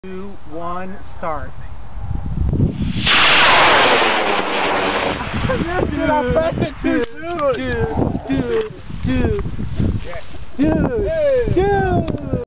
2, 1, start. Dude, I pressed it too soon. Dude.